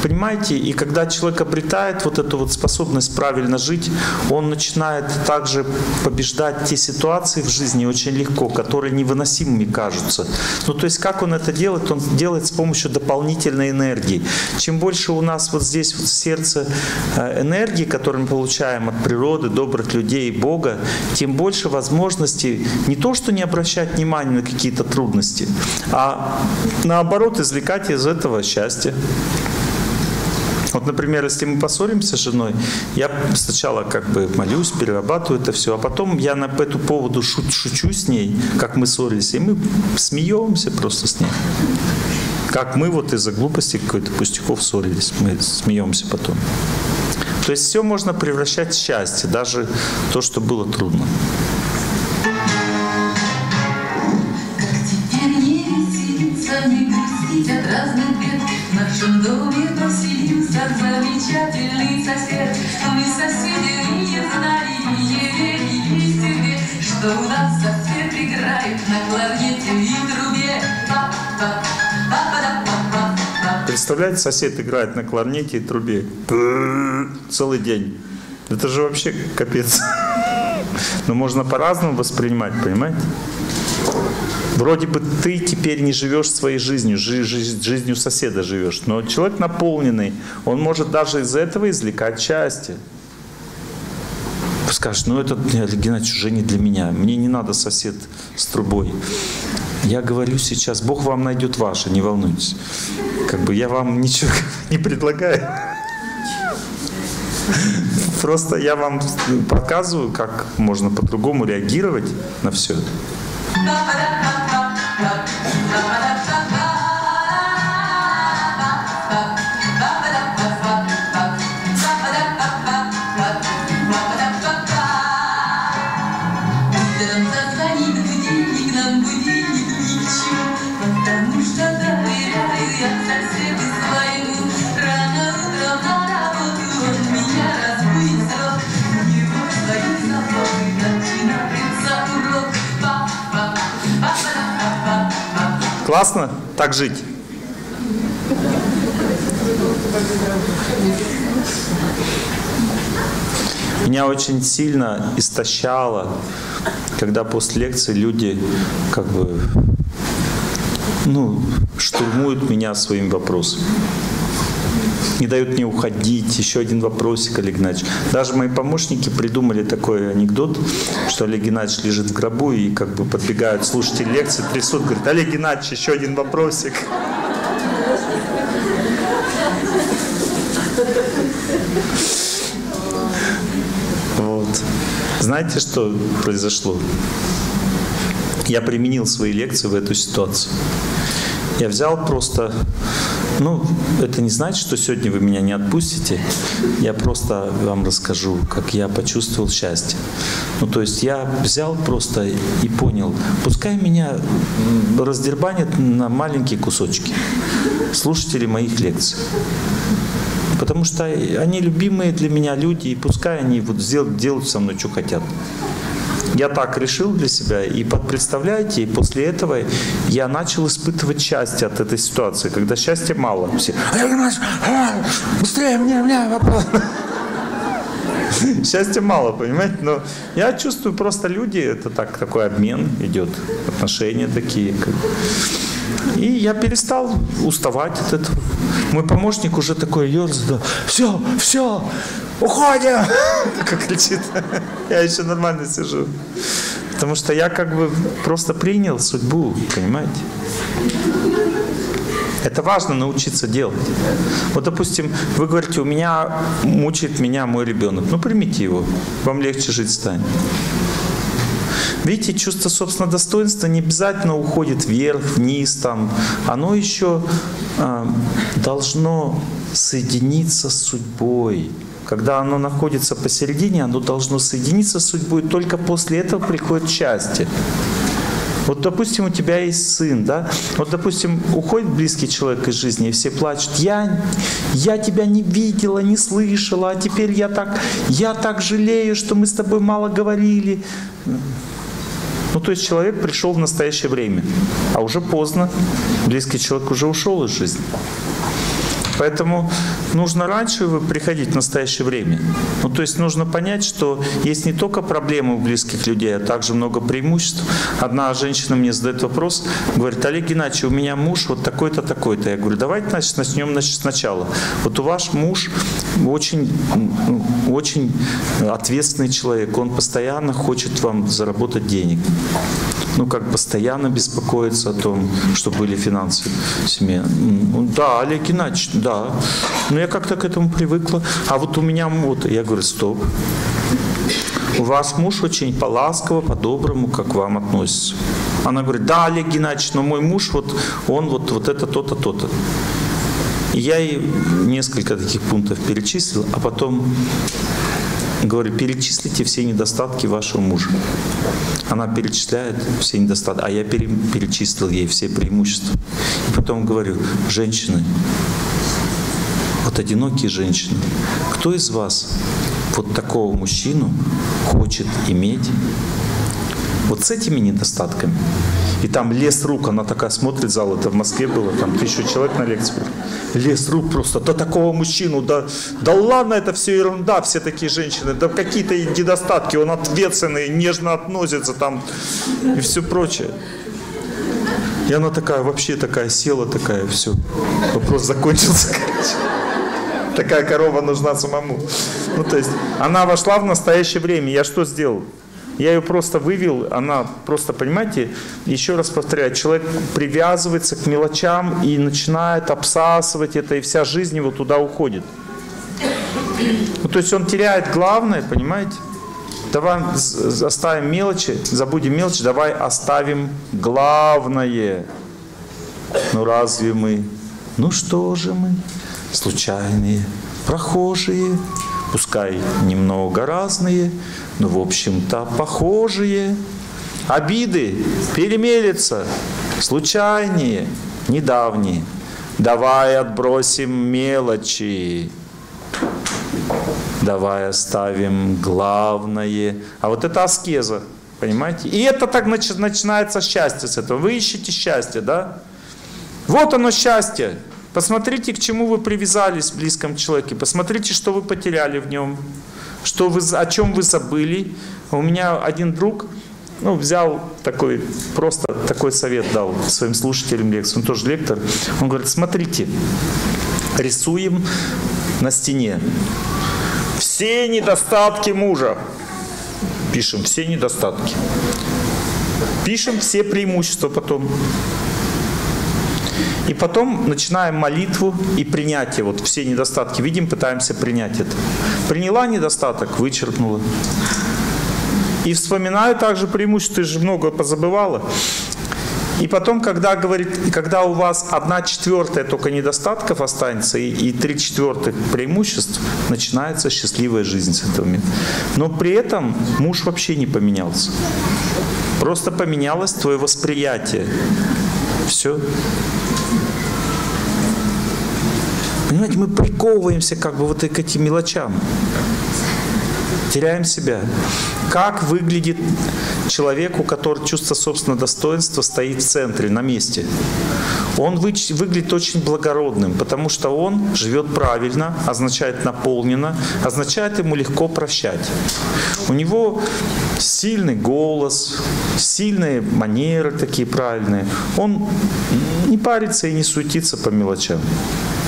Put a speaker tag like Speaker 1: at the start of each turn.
Speaker 1: Понимаете, и когда человек обретает вот эту вот способность правильно жить, он начинает также побеждать те ситуации в жизни очень легко, которые невыносимыми кажутся. Ну, то есть, как он это делает? Он делает с помощью дополнительной энергии. Чем больше у нас вот здесь вот в сердце энергии, которую мы получаем от природы, добрых людей, Бога, тем больше возможностей не то, что не обращать внимания на какие-то трудности, а наоборот извлекать из этого счастье. Вот, например, если мы поссоримся с женой, я сначала как бы молюсь, перерабатываю это все, а потом я по этому поводу шучу с ней, как мы ссорились, и мы смеемся просто с ней. Как мы вот из-за глупости какой-то пустяков ссорились, мы смеемся потом. То есть все можно превращать в счастье, даже то, что было трудно.
Speaker 2: От разных бед в нашем доме поселился замечательный сосед. Мы соседи не знали, не себе, что у нас сосед играет на кларнете и трубе.
Speaker 1: Представляете, сосед играет на кларнете и трубе целый день. Это же вообще капец. Но можно по-разному воспринимать, понимаете? Вроде бы ты теперь не живешь своей жизнью, жизнью соседа живешь. Но человек наполненный, он может даже из этого извлекать счастье. Скажешь, ну это, Геннадий, уже не для меня. Мне не надо сосед с трубой. Я говорю сейчас, Бог вам найдет ваше, не волнуйтесь. Как бы я вам ничего не предлагаю. Просто я вам показываю, как можно по-другому реагировать на все это. Классно так жить? Меня очень сильно истощало, когда после лекции люди как бы, штурмуют меня своим вопросом. Не дают мне уходить. Еще один вопросик, Олег Геннадьевич. Даже мои помощники придумали такой анекдот, что Олег Геннадьевич лежит в гробу и как бы подбегают слушатели лекции, трясут, говорят: Олег Геннадьевич, еще один вопросик. Вот. Знаете, что произошло? Я применил свои лекции в эту ситуацию. Я взял просто... это не значит, что сегодня вы меня не отпустите. Я просто вам расскажу, как я почувствовал счастье. То есть я взял просто и понял, пускай меня раздербанят на маленькие кусочки слушатели моих лекций. Потому что они любимые для меня люди, и пускай они делают со мной, что хотят. Я так решил для себя, и представляете, и после этого я начал испытывать счастье от этой ситуации, когда счастья мало. Все: быстрее, мне вопрос. Счастья мало, понимаете? Но я чувствую, просто люди, это такой обмен идет, отношения такие. И я перестал уставать от этого. Мой помощник уже такой ерзает: все, уходим! Как кричит. Я еще нормально сижу. Потому что я как бы просто принял судьбу, понимаете? Это важно научиться делать. Вот, допустим, вы говорите: мучает меня мой ребенок. Примите его, вам легче жить станет. Видите, чувство собственного достоинства не обязательно уходит вверх, вниз, оно еще должно соединиться с судьбой. Когда оно находится посередине, оно должно соединиться с судьбой, только после этого приходит счастье. Вот, допустим, у тебя есть сын, да? Вот, допустим, уходит близкий человек из жизни, и все плачут: я тебя не видела, не слышала, а теперь я так жалею, что мы с тобой мало говорили. То есть человек пришел в настоящее время, а уже поздно. Близкий человек уже ушел из жизни. Поэтому нужно раньше приходить в настоящее время. Ну, то есть нужно понять, что есть не только проблемы у близких людей, а также много преимуществ. Одна женщина мне задает вопрос, говорит: Олег Геннадьевич, у меня муж вот такой-то, такой-то. Я говорю: давайте, значит, начнем сначала. Вот у ваш муж очень ответственный человек, он постоянно хочет вам заработать денег. Ну, как постоянно беспокоится о том, что были финансы в семье. Да, Олег Геннадьевич, да. Но я как-то к этому привыкла. А вот у меня вот, я говорю: стоп. У вас муж очень поласково, по-доброму, как к вам относится. Она говорит: да, Олег Геннадьевич, но мой муж, он это то-то, то-то. И я ей несколько таких пунктов перечислил, а потом говорю: перечислите все недостатки вашего мужа. Она перечисляет все недостатки, а я перечислил ей все преимущества. И потом говорю: женщины, вот одинокие женщины, кто из вас вот такого мужчину хочет иметь вот с этими недостатками? И там лес рук, она такая смотрит, зал, это в Москве было, там 1000 человек на лекции. Лес рук просто, да такого мужчину, да ладно, это все ерунда, все такие женщины, да какие-то недостатки, он ответственный, нежно относится там и все прочее. И она такая, вообще такая села, такая, все, вопрос закончился, короче. Такая корова нужна самому. Ну, то есть, она вошла в настоящее время, я что сделал? Я ее просто вывел, она просто, понимаете, еще раз повторяю, человек привязывается к мелочам и начинает обсасывать это, и вся жизнь его туда уходит. Ну, то есть он теряет главное, понимаете? Давай оставим мелочи, забудем мелочи, давай оставим главное. Ну разве мы, ну что же мы, случайные прохожие, пускай немного разные, но в общем-то похожие. Обиды перемелятся, случайные, недавние. Давай отбросим мелочи. Давай оставим главное. А вот это аскеза, понимаете? И это так начинается счастье с этого. Вы ищете счастье, да? Вот оно счастье. Посмотрите, к чему вы привязались в близком человеке. Посмотрите, что вы потеряли в нем. О чем вы забыли. У меня один друг взял просто такой совет дал своим слушателям лекции. Он тоже лектор. Он говорит: смотрите, рисуем на стене все недостатки мужа. Пишем все недостатки. Пишем все преимущества потом. И потом начинаем молитву и принятие. Вот все недостатки видим, пытаемся принять это. Приняла недостаток, вычеркнула. И вспоминаю также преимущества, ты же много позабывала. И потом, когда у вас 1/4 только недостатков останется и 3/4 преимуществ, начинается счастливая жизнь с этого момента. Но при этом муж вообще не поменялся. Просто поменялось твое восприятие. Все. Понимаете, мы приковываемся вот к этим мелочам. Теряем себя. Как выглядит человек, у которого чувство собственного достоинства стоит в центре, на месте? Он выглядит очень благородным, потому что он живет правильно, означает наполненно, означает ему легко прощать. У него сильный голос, сильные манеры такие правильные. Он не парится и не суетится по мелочам.